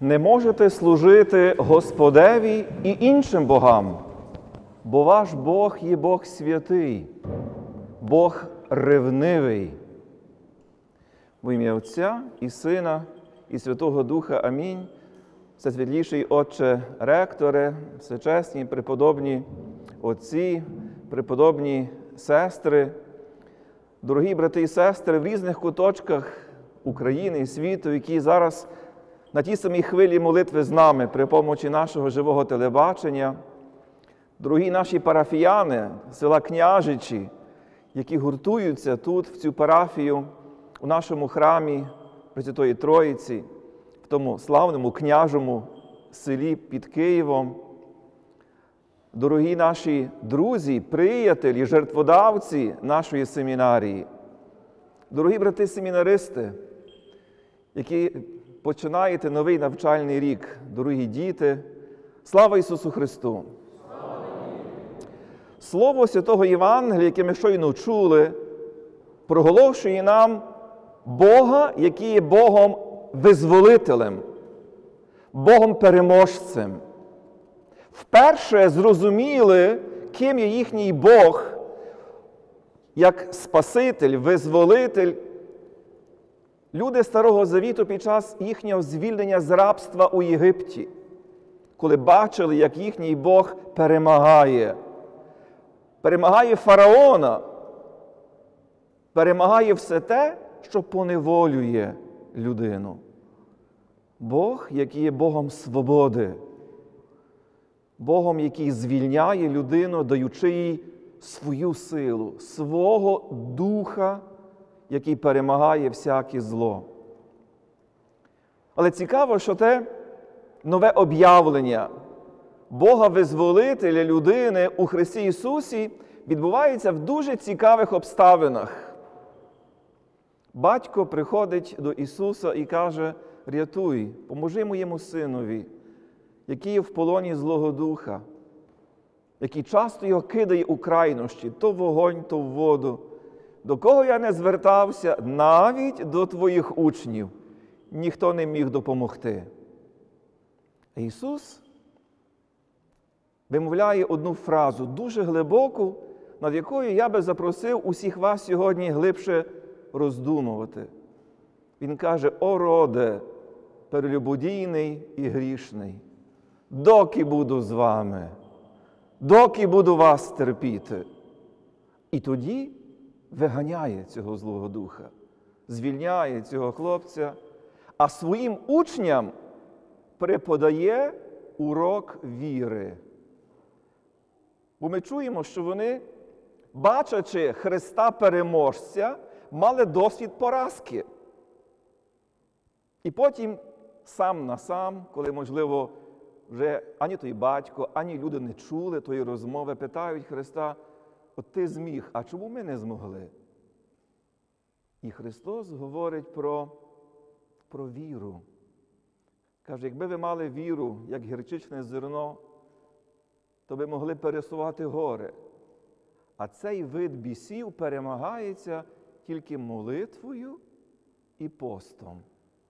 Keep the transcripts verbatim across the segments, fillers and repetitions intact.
Не можете служити Господеві і іншим богам, бо ваш Бог є Бог святий, Бог ревнивий. В ім'я Отця і Сина, і Святого Духа. Амінь. Всесвітліший Отче ректоре, всечесні преподобні отці, преподобні сестри, дорогі брати і сестри в різних куточках України і світу, які зараз на тій самій хвилі молитви з нами при помочі нашого живого телебачення, дорогі наші парафіяни села Княжичі, які гуртуються тут, в цю парафію, у нашому храмі Пресвятої Троїці, в тому славному княжому селі під Києвом. Дорогі наші друзі, приятелі, жертводавці нашої семінарії, дорогі брати-семінаристи, які починаєте новий навчальний рік, дорогі діти, слава Ісусу Христу! Слово Святого Євангелія, яке ми щойно чули, проголошує нам Бога, який є Богом-визволителем, Богом-переможцем. Вперше зрозуміли, ким є їхній Бог, як Спаситель, Визволитель, люди Старого Завіту під час їхнього звільнення з рабства у Єгипті, коли бачили, як їхній Бог перемагає. Перемагає фараона, перемагає все те, що поневолює людину. Бог, який є Богом свободи, Богом, який звільняє людину, даючи їй свою силу, свого духа, який перемагає всяке зло. Але цікаво, що те нове об'явлення Бога-визволителя людини у Христі Ісусі відбувається в дуже цікавих обставинах. Батько приходить до Ісуса і каже: «Рятуй, поможи моєму синові, який є в полоні Злого Духа, який часто його кидає у крайнощі, то в вогонь, то в воду. До кого я не звертався, навіть до твоїх учнів, ніхто не міг допомогти». А Ісус вимовляє одну фразу, дуже глибоку, над якою я би запросив усіх вас сьогодні глибше роздумувати. Він каже: «О роде, перелюбодійний і грішний, доки буду з вами, доки буду вас терпіти». І тоді виганяє цього Злого Духа, звільняє цього хлопця, а своїм учням преподає урок віри. Бо ми чуємо, що вони, бачачи Христа-переможця, мали досвід поразки. І потім сам на сам, коли, можливо, вже ані той батько, ані люди не чули тої розмови, питають Христа: «От ти зміг, а чому ми не змогли?» І Христос говорить про, про віру. Каже: якби ви мали віру, як гірчичне зерно, то ви могли пересувати гори. А цей вид бісів перемагається тільки молитвою і постом.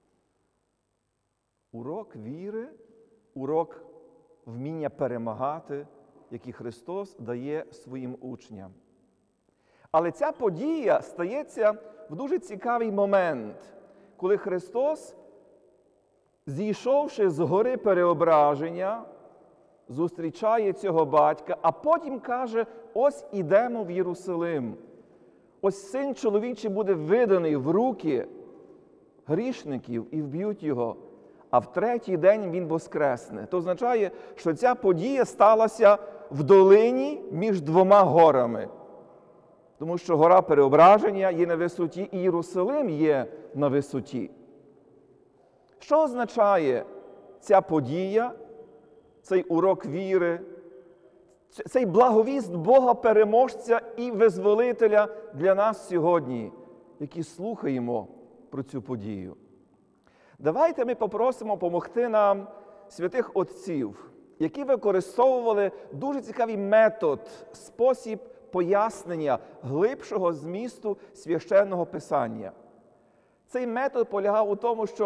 Урок віри, урок вміння перемагати, який Христос дає своїм учням. Але ця подія стається в дуже цікавий момент, коли Христос, зійшовши з гори Переображення, зустрічає цього батька, а потім каже: «Ось ідемо в Єрусалим. Ось Син чоловічий буде виданий в руки грішників і вб'ють його, а в третій день він воскресне». Це означає, що ця подія сталася в долині між двома горами. Тому що гора Переображення є на висоті, і Єрусалим є на висоті. Що означає ця подія, цей урок віри, цей благовіст Бога-переможця і Визволителя для нас сьогодні, які слухаємо про цю подію? Давайте ми попросимо допомогти нам святих отців, які використовували дуже цікавий метод, спосіб пояснення глибшого змісту Священного Писання. Цей метод полягав у тому, що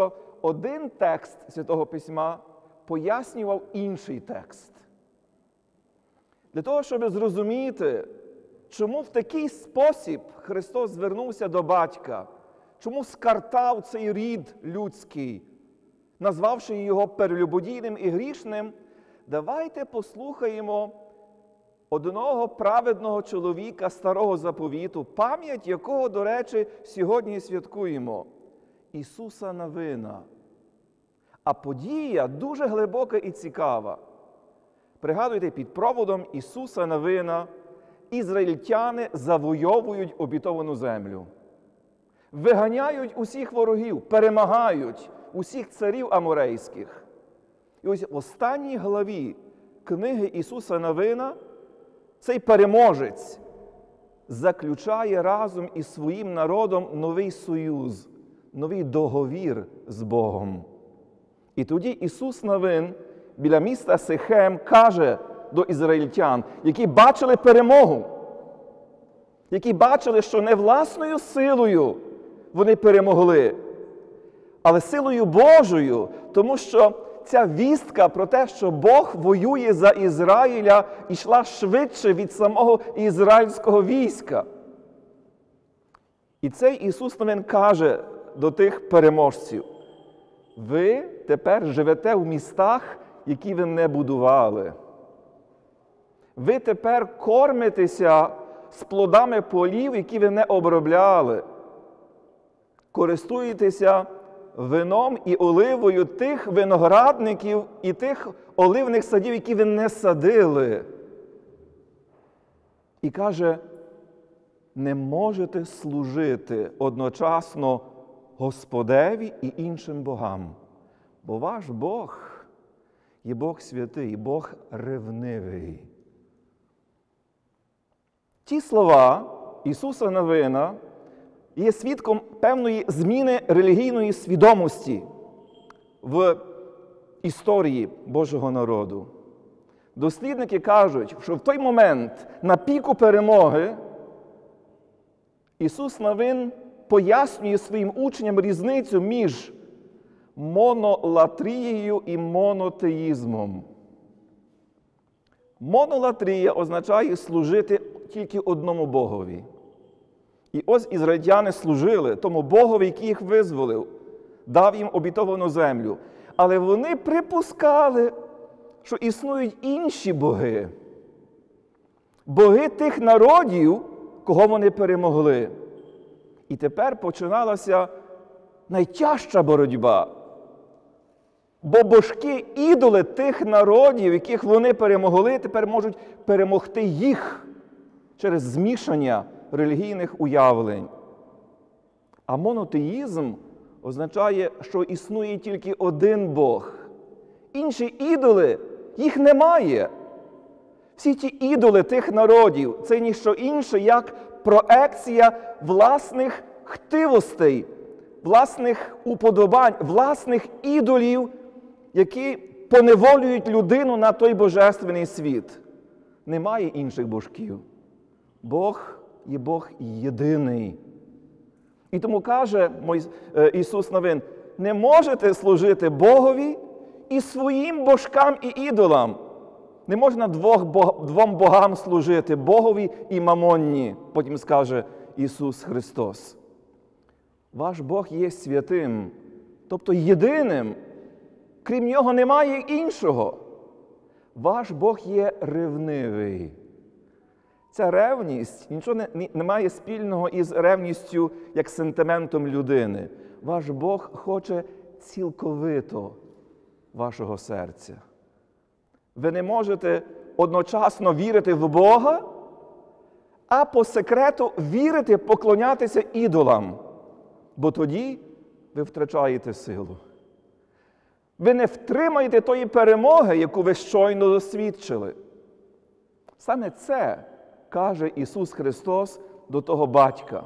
один текст Святого Письма пояснював інший текст. Для того, щоб зрозуміти, чому в такий спосіб Христос звернувся до Батька, чому скартав цей рід людський, назвавши його перелюбодійним і грішним, давайте послухаємо одного праведного чоловіка Старого Заповіту, пам'ять якого, до речі, сьогодні святкуємо – Ісуса Навина. А подія дуже глибока і цікава. Пригадуйте, під проводом Ісуса Навина ізраїльтяни завойовують обітовану землю. Виганяють усіх ворогів, перемагають усіх царів аморейських. І ось в останній главі книги Ісуса Навина цей переможець заключає разом із своїм народом новий союз, новий договір з Богом. І тоді Ісус Навин біля міста Сихем каже до ізраїльтян, які бачили перемогу, які бачили, що не власною силою вони перемогли, але силою Божою, тому що ця вістка про те, що Бог воює за Ізраїля, йшла швидше від самого ізраїльського війська. І цей Ісус Навин каже до тих переможців: ви тепер живете в містах, які ви не будували. Ви тепер кормитеся з плодами полів, які ви не обробляли. Користуєтеся вином і оливою тих виноградників і тих оливних садів, які ви не садили. І каже, не можете служити одночасно Господеві і іншим богам, бо ваш Бог є Бог святий, Бог ревнивий. Ті слова Ісуса Навина є свідком певної зміни релігійної свідомості в історії Божого народу. Дослідники кажуть, що в той момент, на піку перемоги, Ісус Навин пояснює своїм учням різницю між монолатрією і монотеїзмом. Монолатрія означає служити тільки одному Богові. І ось ізраїльтяни служили тому Богові, який їх визволив, дав їм обітовану землю. Але вони припускали, що існують інші боги. Боги тих народів, кого вони перемогли. І тепер починалася найтяжча боротьба. Бо божки, ідоли тих народів, яких вони перемогли, тепер можуть перемогти їх через змішання релігійних уявлень. А монотеїзм означає, що існує тільки один Бог. Інші ідоли, їх немає. Всі ті ідоли тих народів – це ніщо інше, як проекція власних хтивостей, власних уподобань, власних ідолів, які поневолюють людину на той божественний світ. Немає інших божків. Бог є Бог єдиний. І тому каже Ісус Навин, не можете служити Богові і своїм божкам і ідолам. Не можна двох, двом богам служити, Богові і Мамонні, потім скаже Ісус Христос. Ваш Бог є святим, тобто єдиним. Крім Нього немає іншого. Ваш Бог є ревнивий. Ця ревність нічого не, не має спільного із ревністю як сентиментом людини. Ваш Бог хоче цілковито вашого серця. Ви не можете одночасно вірити в Бога, а по секрету вірити, поклонятися ідолам, бо тоді ви втрачаєте силу. Ви не втримаєте тої перемоги, яку ви щойно досвідчили. Саме це каже Ісус Христос до того батька.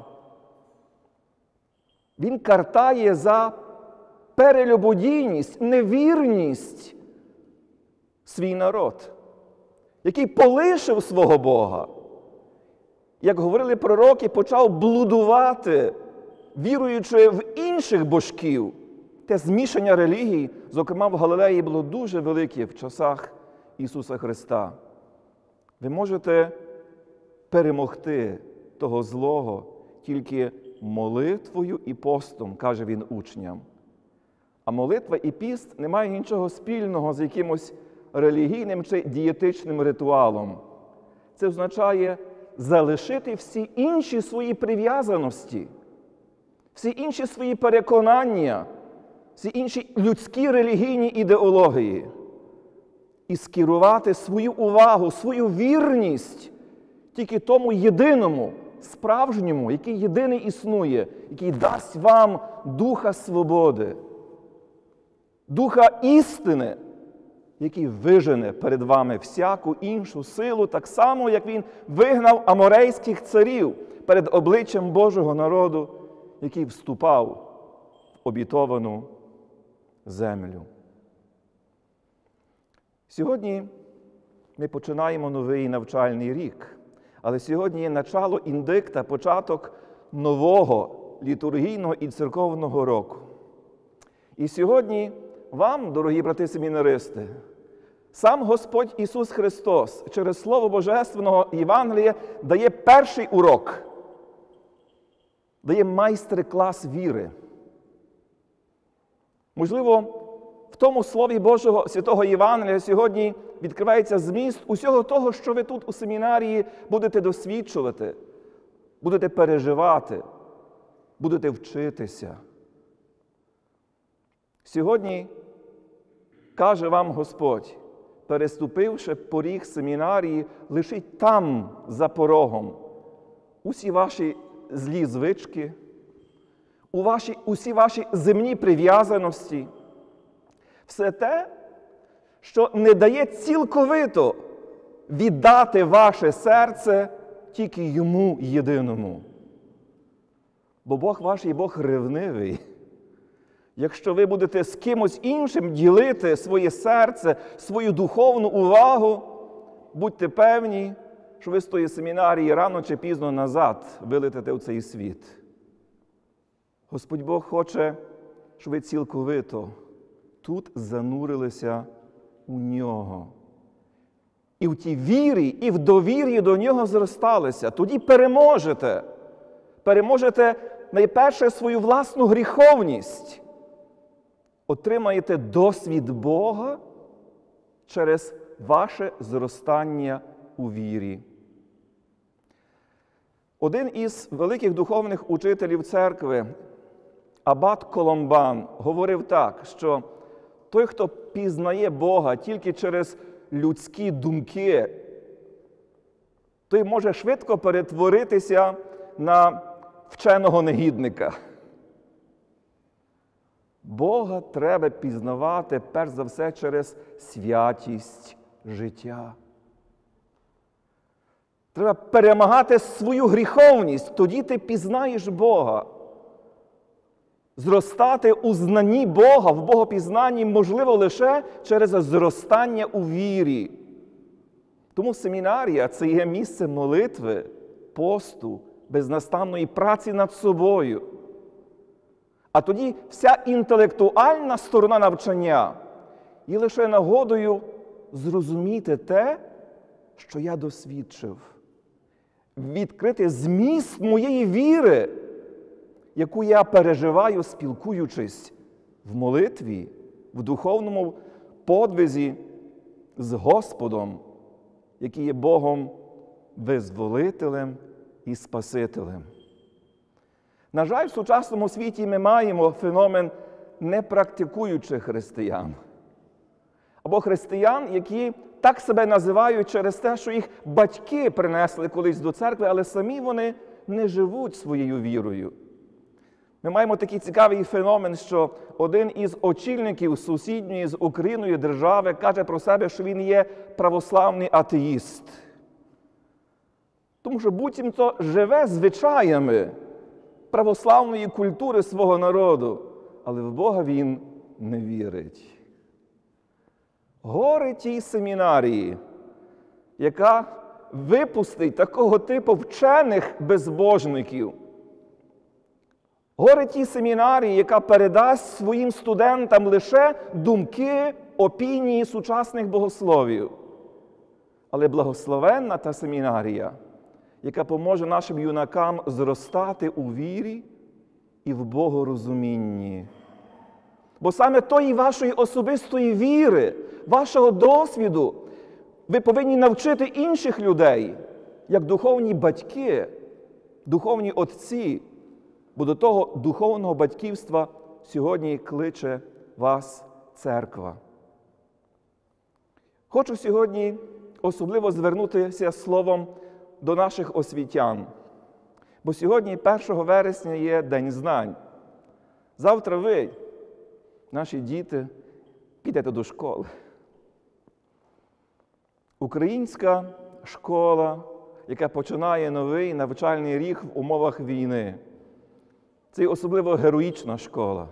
Він картає за перелюбодійність, невірність свій народ, який полишив свого Бога. Як говорили пророки, почав блудувати, віруючи в інших божків, те змішання релігій, зокрема в Галилеї, було дуже велике в часах Ісуса Христа. Ви можете перемогти того злого тільки молитвою і постом, каже він учням. А молитва і піст не мають нічого спільного з якимось релігійним чи дієтичним ритуалом. Це означає залишити всі інші свої прив'язаності, всі інші свої переконання, всі інші людські релігійні ідеології і скерувати свою увагу, свою вірність тільки тому єдиному, справжньому, який єдиний існує, який дасть вам духа свободи, духа істини, який вижене перед вами всяку іншу силу, так само, як він вигнав аморейських царів перед обличчям Божого народу, який вступав в обітовану землю. Сьогодні ми починаємо новий навчальний рік, але сьогодні є начало індикта, початок нового літургійного і церковного року. І сьогодні вам, дорогі брати-семінаристи, сам Господь Ісус Христос через Слово Божественного Євангелія дає перший урок, дає майстер-клас віри. Можливо, в тому Слові Божого Святого Євангелія сьогодні відкривається зміст усього того, що ви тут у семінарії будете досвідчувати, будете переживати, будете вчитися. Сьогодні каже вам Господь, переступивши поріг семінарії, лишіть там, за порогом, усі ваші злі звички, у ваші, усі ваші земні прив'язаності, все те, що не дає цілковито віддати ваше серце тільки Йому єдиному. Бо Бог ваш є Бог ревнивий. Якщо ви будете з кимось іншим ділити своє серце, свою духовну увагу, будьте певні, що ви з тої семінарії рано чи пізно назад вилетите в цей світ. Господь Бог хоче, щоб ви цілковито тут занурилися у Нього. І в тій вірі, і в довір'ї до Нього зросталися. Тоді переможете. Переможете найперше свою власну гріховність. Отримаєте досвід Бога через ваше зростання у вірі. Один із великих духовних учителів церкви, абат Коломбан, говорив так, що той, хто пізнає Бога тільки через людські думки, той може швидко перетворитися на вченого негідника. Бога треба пізнавати, перш за все, через святість життя. Треба перемагати свою гріховність, тоді ти пізнаєш Бога. Зростати у знанні Бога, в богопізнанні можливо лише через зростання у вірі. Тому семінарія – це є місце молитви, посту, безнастанної праці над собою. А тоді вся інтелектуальна сторона навчання є лише нагодою зрозуміти те, що я досвідчив. Відкрити зміст моєї віри, яку я переживаю, спілкуючись в молитві, в духовному подвизі з Господом, який є Богом визволителем і Спасителем. На жаль, в сучасному світі ми маємо феномен непрактикуючих християн. Або християн, які так себе називають через те, що їх батьки принесли колись до церкви, але самі вони не живуть своєю вірою. Ми маємо такий цікавий феномен, що один із очільників сусідньої з Україною держави каже про себе, що він є православний атеїст. Тому що буцімто живе звичаями православної культури свого народу, але в Бога він не вірить. Горе тій семінарії, яка випустить такого типу вчених безбожників. Горе тій семінарії, яка передасть своїм студентам лише думки, опінії сучасних богословів. Але благословенна та семінарія, яка поможе нашим юнакам зростати у вірі і в богорозумінні. Бо саме тої вашої особистої віри, вашого досвіду, ви повинні навчити інших людей, як духовні батьки, духовні отці, бо до того духовного батьківства сьогодні кличе вас церква. Хочу сьогодні особливо звернутися словом до наших освітян, бо сьогодні, першого вересня, є День знань. Завтра ви, наші діти, підете до школи. Українська школа, яка починає новий навчальний рік в умовах війни. Це особливо героїчна школа.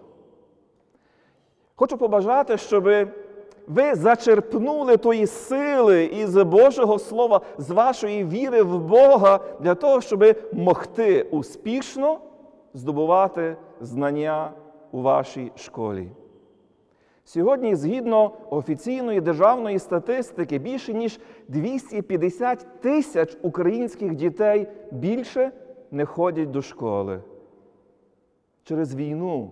Хочу побажати, щоб ви зачерпнули тої сили із Божого Слова, з вашої віри в Бога, для того, щоб могти успішно здобувати знання у вашій школі. Сьогодні, згідно офіційної державної статистики, більше ніж двісті п'ятдесят тисяч українських дітей більше не ходять до школи. Через війну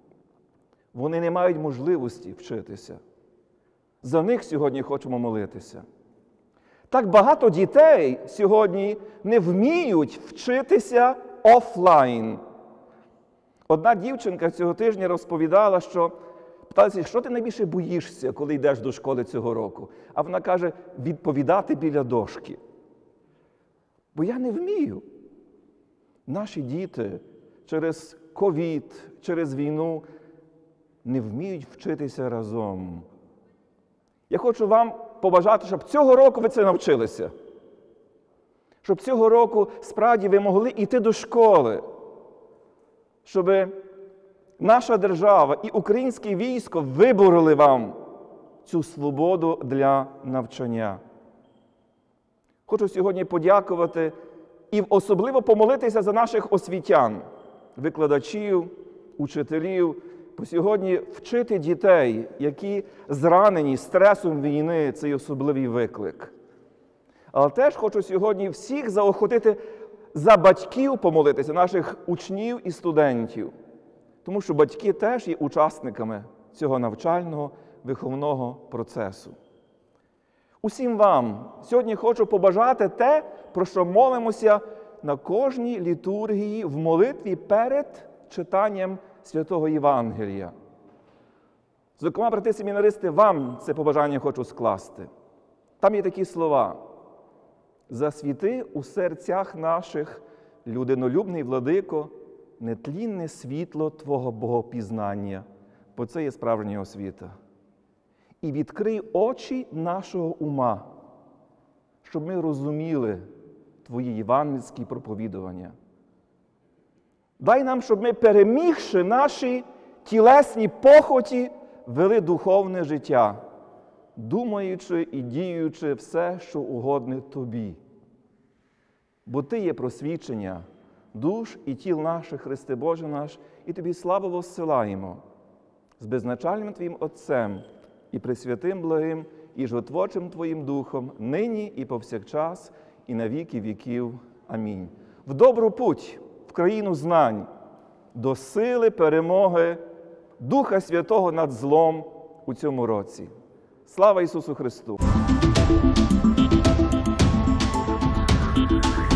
вони не мають можливості вчитися. За них сьогодні хочемо молитися. Так багато дітей сьогодні не вміють вчитися офлайн. Одна дівчинка цього тижня розповідала, що питалася, що ти найбільше боїшся, коли йдеш до школи цього року? А вона каже, відповідати біля дошки. Бо я не вмію. Наші діти через ковід, через війну не вміють вчитися разом. Я хочу вам побажати, щоб цього року ви це навчилися. Щоб цього року справді ви могли йти до школи. Щоб наша держава і українське військо вибороли вам цю свободу для навчання. Хочу сьогодні подякувати і особливо помолитися за наших освітян, викладачів, учителів, бо сьогодні вчити дітей, які зранені стресом війни, це й особливий виклик. Але теж хочу сьогодні всіх заохотити за батьків помолитися, наших учнів і студентів. Тому що батьки теж є учасниками цього навчального, виховного процесу. Усім вам сьогодні хочу побажати те, про що молимося на кожній літургії в молитві перед читанням Святого Євангелія. Зокрема, брати-семінаристи, вам це побажання хочу скласти. Там є такі слова. «Засвіти у серцях наших, людинолюбний владико, нетлінне світло Твого богопізнання», бо це є справжня освіта. «І відкрий очі нашого ума, щоб ми розуміли Твої євангельські проповідування. Дай нам, щоб ми, перемігши наші тілесні похоті, вели духовне життя, думаючи і діючи все, що угодне Тобі. Бо Ти є просвічення душ і тіл наших, Христе Боже наш, і Тобі славу воссилаємо з беззначальним Твоїм Отцем і Пресвятим Благим і Животворчим Твоїм Духом, нині і повсякчас, і на віки віків. Амінь. В добру путь, в країну знань, до сили перемоги Духа Святого над злом у цьому році. Слава Ісусу Христу!